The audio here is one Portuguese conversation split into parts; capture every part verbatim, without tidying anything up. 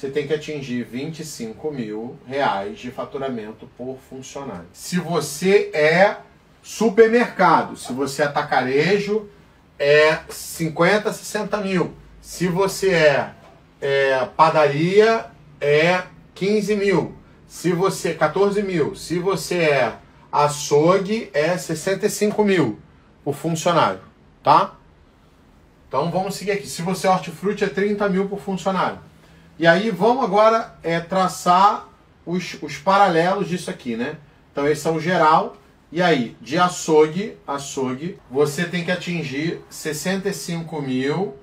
você tem que atingir vinte e cinco mil reais de faturamento por funcionário. Se você é supermercado, se você é atacarejo, é cinquenta, sessenta mil. Se você é, é padaria, é quinze mil. Se você, quatorze mil. Se você é açougue, é sessenta e cinco mil por funcionário, tá? Então vamos seguir aqui. Se você é hortifruti, é trinta mil por funcionário. E aí vamos agora é, traçar os, os paralelos disso aqui, né? Então esse é o geral. E aí, de açougue, açougue, você tem que atingir sessenta e cinco mil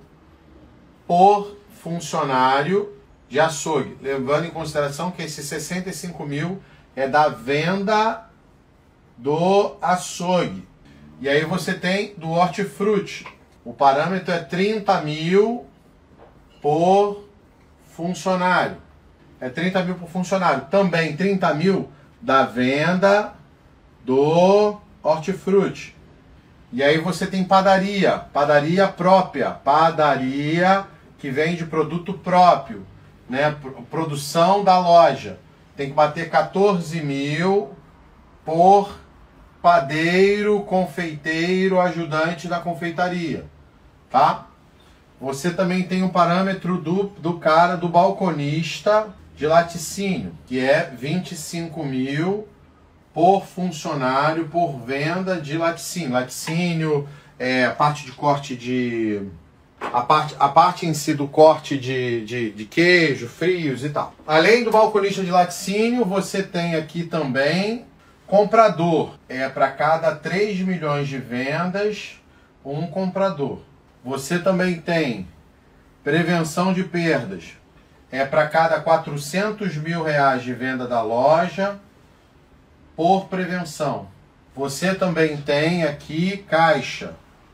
por funcionário de açougue. Levando em consideração que esse sessenta e cinco mil é da venda do açougue. E aí você tem do hortifruti. O parâmetro é trinta mil por funcionário. É trinta mil por funcionário. Também trinta mil da venda do hortifruti. E aí você tem padaria, padaria própria, padaria que vende produto próprio, né? Produção da loja. Tem que bater quatorze mil por padeiro, confeiteiro, ajudante da confeitaria, tá? Você também tem um parâmetro do, do cara, do balconista de laticínio, que é vinte e cinco mil por funcionário, por venda de laticínio. Laticínio, é, a parte de corte de... A parte, a parte em si do corte de, de, de queijo, frios e tal. Além do balconista de laticínio, você tem aqui também comprador. É para cada três milhões de vendas, um comprador. Você também tem prevenção de perdas. É para cada quatrocentos mil reais de venda da loja, por prevenção. Você também tem aqui caixa.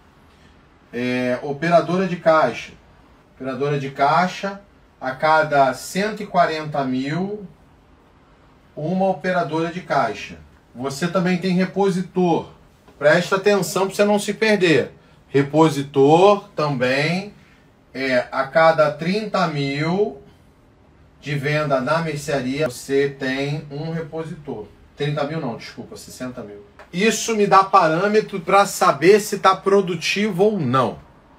É, operadora de caixa. Operadora de caixa, a cada cento e quarenta mil, uma operadora de caixa. Você também tem repositor. Presta atenção para você não se perder. Repositor também é a cada trinta mil de venda na mercearia, você tem um repositor. trinta mil não, desculpa, sessenta mil. Isso me dá parâmetro para saber se está produtivo ou não.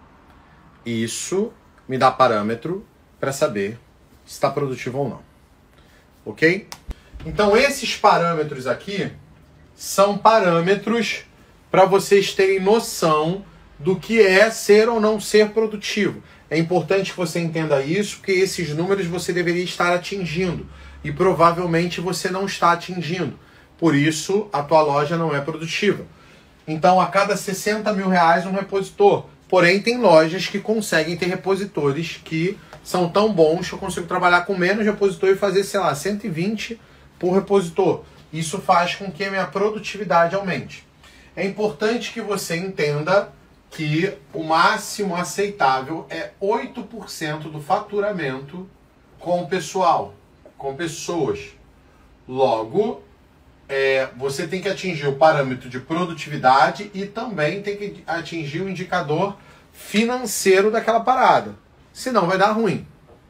Isso me dá parâmetro para saber se está produtivo ou não. Ok? Então esses parâmetros aqui são parâmetros para vocês terem noção do que é ser ou não ser produtivo. É importante que você entenda isso, porque esses números você deveria estar atingindo e provavelmente você não está atingindo. Por isso, a tua loja não é produtiva. Então, a cada sessenta mil reais, um repositor. Porém, tem lojas que conseguem ter repositores que são tão bons que eu consigo trabalhar com menos repositor e fazer, sei lá, cento e vinte por repositor. Isso faz com que a minha produtividade aumente. É importante que você entenda que o máximo aceitável é oito por cento do faturamento com o pessoal, com pessoas. Logo, É, você tem que atingir o parâmetro de produtividade e também tem que atingir o indicador financeiro daquela parada. Senão vai dar ruim.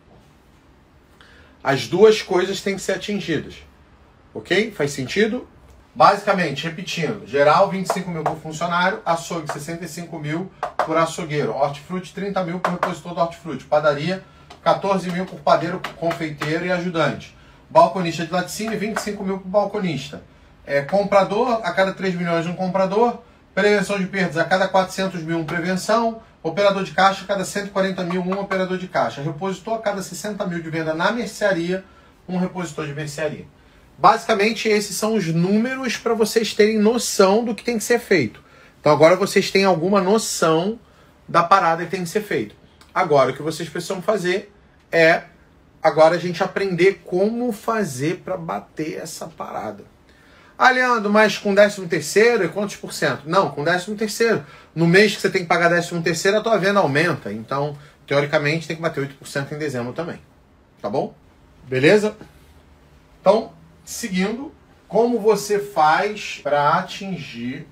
As duas coisas têm que ser atingidas. Ok? Faz sentido? Basicamente, repetindo, geral vinte e cinco mil por funcionário, açougue sessenta e cinco mil por açougueiro, hortifruti trinta mil por repositor do hortifruti, padaria quatorze mil por padeiro, confeiteiro e ajudante. Balconista de laticínio, vinte e cinco mil por balconista. É, comprador, a cada três milhões um comprador. Prevenção de perdas, a cada quatrocentos mil um prevenção. Operador de caixa, a cada cento e quarenta mil um operador de caixa. Repositor, a cada sessenta mil de venda na mercearia, um repositor de mercearia. Basicamente, esses são os números para vocês terem noção do que tem que ser feito. Então agora vocês têm alguma noção da parada que tem que ser feito. Agora o que vocês precisam fazer é agora a gente aprender como fazer para bater essa parada. Ah, Leandro, mas com décimo terceiro e quantos por cento? Não, com décimo terceiro. No mês que você tem que pagar décimo terceiro, a tua venda aumenta. Então, teoricamente, tem que bater oito por cento em dezembro também. Tá bom? Beleza? Então, seguindo, como você faz para atingir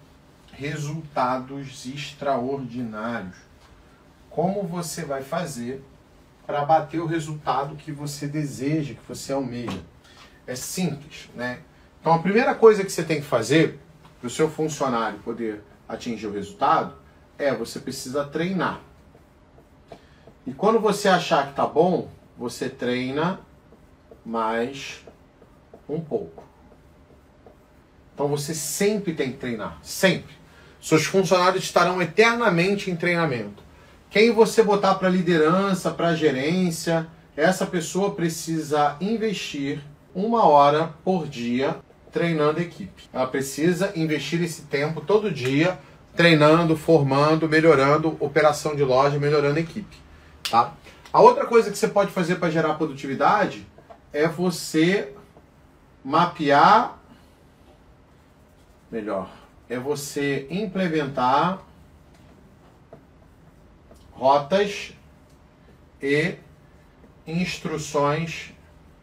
resultados extraordinários? Como você vai fazer para bater o resultado que você deseja, que você almeja. É simples, né? Então a primeira coisa que você tem que fazer para o seu funcionário poder atingir o resultado é você precisa treinar. E quando você achar que tá bom, você treina mais um pouco. Então você sempre tem que treinar, sempre. Seus funcionários estarão eternamente em treinamento. Quem você botar para liderança, para gerência, essa pessoa precisa investir uma hora por dia treinando a equipe. Ela precisa investir esse tempo todo dia treinando, formando, melhorando operação de loja, melhorando a equipe. Tá? A outra coisa que você pode fazer para gerar produtividade é você mapear, melhor, é você implementar rotas e instruções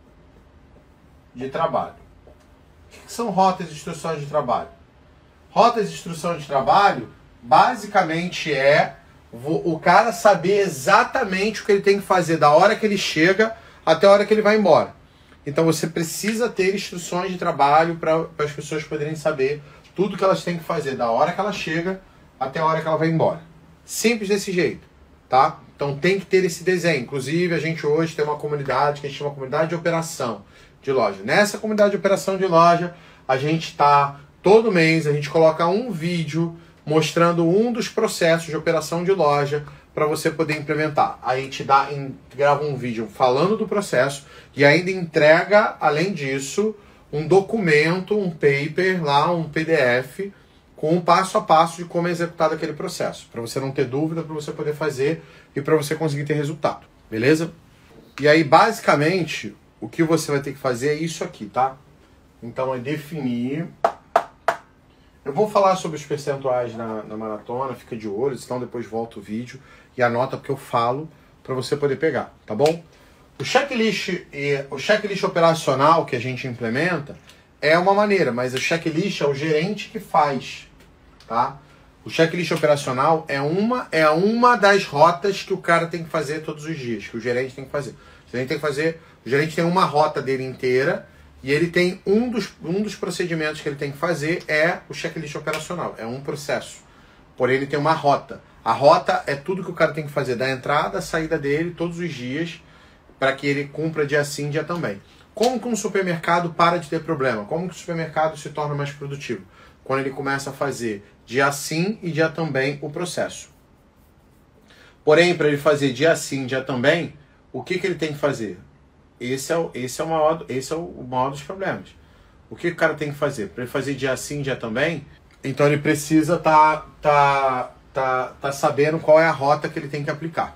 de trabalho. O que são rotas e instruções de trabalho? Rotas e instruções de trabalho basicamente é o cara saber exatamente o que ele tem que fazer da hora que ele chega até a hora que ele vai embora. Então você precisa ter instruções de trabalho para as pessoas poderem saber tudo que elas têm que fazer da hora que ela chega até a hora que ela vai embora. Simples desse jeito, tá? Então tem que ter esse desenho. Inclusive a gente hoje tem uma comunidade que a gente chama comunidade de operação de loja. Nessa comunidade de operação de loja a gente está todo mês, a gente coloca um vídeo mostrando um dos processos de operação de loja para você poder implementar. Aí a gente dá, em, grava um vídeo falando do processo e ainda entrega, além disso, um documento, um paper, lá um P D F, com um passo a passo de como é executado aquele processo. Para você não ter dúvida, para você poder fazer e para você conseguir ter resultado. Beleza? E aí, basicamente, o que você vai ter que fazer é isso aqui, tá? Então é definir... Eu vou falar sobre os percentuais na, na maratona, fica de olho, senão depois volta o vídeo e anota porque eu falo para você poder pegar, tá bom? O checklist, e, o checklist operacional que a gente implementa é uma maneira, mas o checklist é o gerente que faz, tá? O checklist operacional é uma, é uma das rotas que o cara tem que fazer todos os dias, que o gerente tem que fazer. O gerente tem que fazer, o gerente tem uma rota dele inteira. E ele tem um dos, um dos procedimentos que ele tem que fazer é o checklist operacional. É um processo. Porém, ele tem uma rota. A rota é tudo que o cara tem que fazer da entrada à saída dele todos os dias para que ele cumpra dia sim, dia também. Como que um supermercado para de ter problema? Como que o supermercado se torna mais produtivo? Quando ele começa a fazer dia sim e dia também o processo. Porém, para ele fazer dia sim, dia também, o que, que ele tem que fazer? Esse é, o, esse, é o maior, esse é o maior dos problemas. O que o cara tem que fazer? Para ele fazer dia sim, dia também, então ele precisa estar tá, tá, tá, tá sabendo qual é a rota que ele tem que aplicar.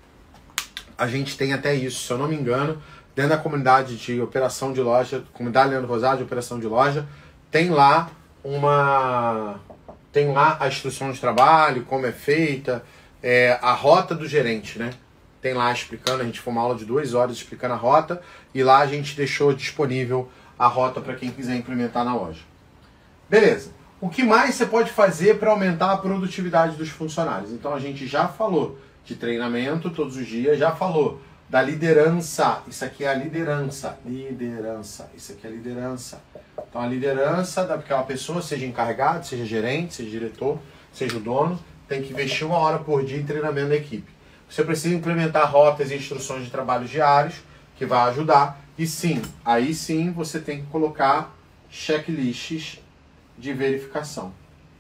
A gente tem até isso, se eu não me engano, dentro da comunidade de operação de loja, comunidade Leandro Rosado de operação de loja, tem lá uma... tem lá a instrução de trabalho, como é feita, é, a rota do gerente, né? Tem lá explicando, a gente foi uma aula de duas horas explicando a rota e lá a gente deixou disponível a rota para quem quiser implementar na loja. Beleza. O que mais você pode fazer para aumentar a produtividade dos funcionários? Então a gente já falou de treinamento todos os dias, já falou da liderança. Isso aqui é a liderança. Liderança. Isso aqui é a liderança. Então a liderança daquela pessoa, seja encarregado, seja gerente, seja diretor, seja o dono, tem que investir uma hora por dia em treinamento da equipe. Você precisa implementar rotas e instruções de trabalho diários, que vai ajudar. E sim, aí sim você tem que colocar checklists de verificação.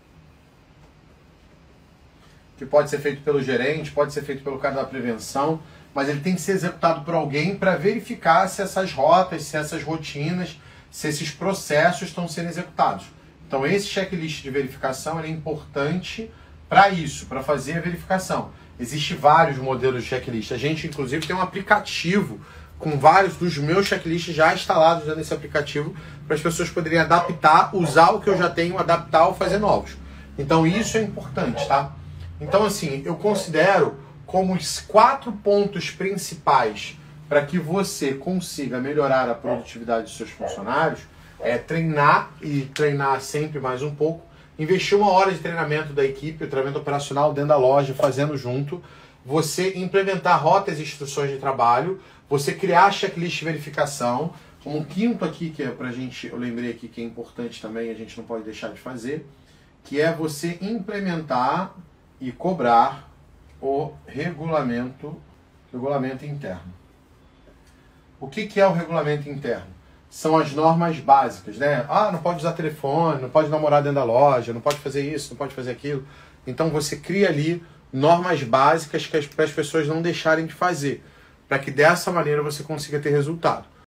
Que pode ser feito pelo gerente, pode ser feito pelo cara da prevenção, mas ele tem que ser executado por alguém para verificar se essas rotas, se essas rotinas, se esses processos estão sendo executados. Então esse checklist de verificação ele é importante para isso, para fazer a verificação. Existem vários modelos de checklist. A gente, inclusive, tem um aplicativo com vários dos meus checklists já instalados dentro desse aplicativo para as pessoas poderem adaptar, usar o que eu já tenho, adaptar ou fazer novos. Então, isso é importante, tá? Então, assim, eu considero como os quatro pontos principais para que você consiga melhorar a produtividade dos seus funcionários é treinar e treinar sempre mais um pouco, investir uma hora de treinamento da equipe, o treinamento operacional dentro da loja, fazendo junto, você implementar rotas e instruções de trabalho, você criar checklist de verificação, como um quinto aqui, que é pra gente, eu lembrei aqui que é importante também, a gente não pode deixar de fazer, que é você implementar e cobrar o regulamento, regulamento interno. O que, que é o regulamento interno? São as normas básicas, né? Ah, não pode usar telefone, não pode namorar dentro da loja, não pode fazer isso, não pode fazer aquilo. Então você cria ali normas básicas que as, para as pessoas não deixarem de fazer, para que dessa maneira você consiga ter resultado.